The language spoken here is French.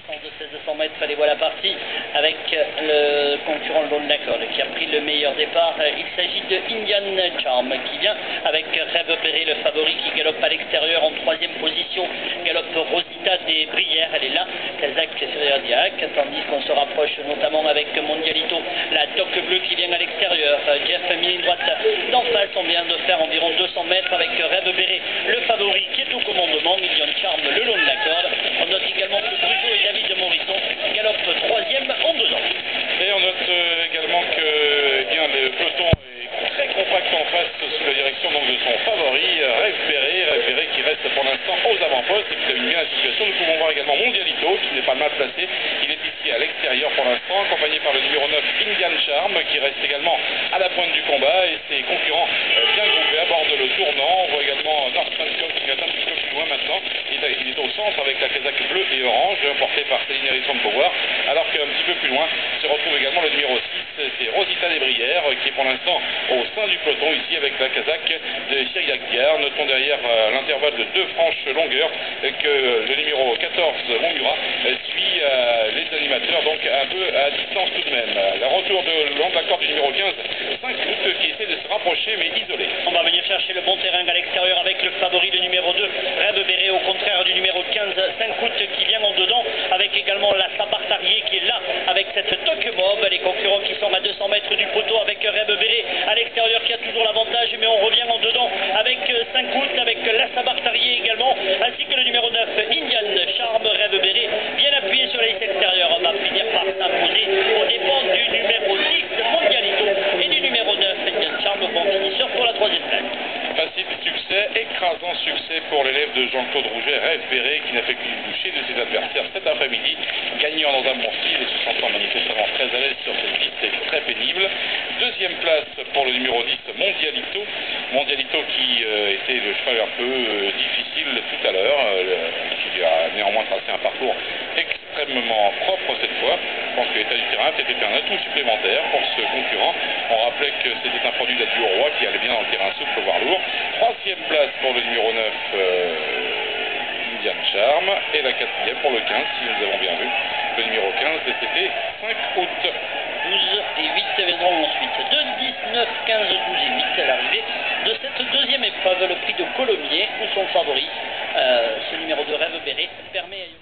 de 1600 mètres, les voilà partis avec le concurrent Lone Lacorde qui a pris le meilleur départ. Il s'agit de Indian Charm qui vient avec Rêve Perret, le favori, qui galope à l'extérieur en troisième position. Galope Rosita des Brières, elle est là. Kazakh Diak, tandis qu'on se rapproche notamment avec Mondialito, la toque bleue qui vient à l'extérieur. Jeff mis droite d'en face, on vient de faire environ 200 mètres avec Rêve Perret, le favori qui est au commandement. Indian Charm, le Lone Lacorde. On note également que Brujo et David de Morisson galopent troisième en 2 ans. Et on note également que le peloton est très compact en face sous la direction donc, de son favori, Rêve Perret qui reste pour l'instant aux avant-postes et qui domine bien la situation. Nous pouvons voir également Mondialito qui n'est pas mal placé. Il est ici à l'extérieur pour l'instant, accompagné par le numéro 9 Indian Charm qui reste également à la pointe du combat et ses concurrents bien groupés abordent le tournant. On voit également North Francois qui est un petit peu plus loin maintenant. Il est au centre avec la casaque bleue et orange portée par Céline Hérisson de Beauvoir, alors qu'un petit peu plus loin se retrouve également le numéro 6, c'est Rosita des Brières qui est pour l'instant au sein du peloton ici avec la casaque de Cyriac Diard. Notons derrière l'intervalle de 2 franches longueurs que le numéro 14 Montmurat suit les animateurs donc un peu à distance tout de même. Le retour de Lone Lacorde du numéro 15, 5 routes qui essaie de se rapprocher mais isolé. On va venir chercher le bon terrain à l'extérieur avec le favori, le numéro 2 Rêve Perret, au contraire du numéro 15, 5 routes qui vient en dedans avec également la Sabartarié qui est là avec cette toque mob. Les concurrents qui sont à 200 mètres du poteau avec Rêve Perret à l'extérieur qui a toujours l'avantage, mais on revient en dedans avec 5 routes avec la Sabartarié également, ainsi que le numéro 9 Indian Charm. Rêve Perret bien appuyé sur la liste extérieure va finir par s'imposer aux dépens du numéro 10 Mondialito et du numéro 9 Indian Charm, bon finisseur pour la 3e place. Facile succès, écrasant succès pour l'élève de Jean-Claude Rouget, Rêve Perret, qui n'a fait qu'une bouchée de ses adversaires cet après-midi, gagnant dans un bon style et se sentant manifestement très à l'aise sur cette piste, c'est très pénible. 2e place pour le numéro 10, Mondialito qui était le cheval un peu difficile tout à l'heure, qui a néanmoins tracé un parcours extrêmement propre cette fois. Je pense que l'état du terrain a peut-être été un atout supplémentaire pour ce concurrent. On rappelait que c'était un produit d'Adieu au Roi qui allait bien dans le terrain souple, voire lourd. 3e place pour le numéro 9 Indian Charm et la 4e pour le 15 si nous avons bien vu. Le numéro 15 c'était 5 août. 12 et 8 viendront ensuite. 2, 10, 9, 15, 12 et 8 à l'arrivée de cette 2e épreuve, le prix de Colomiers, où son favori, ce numéro de Rêve Perret, permet à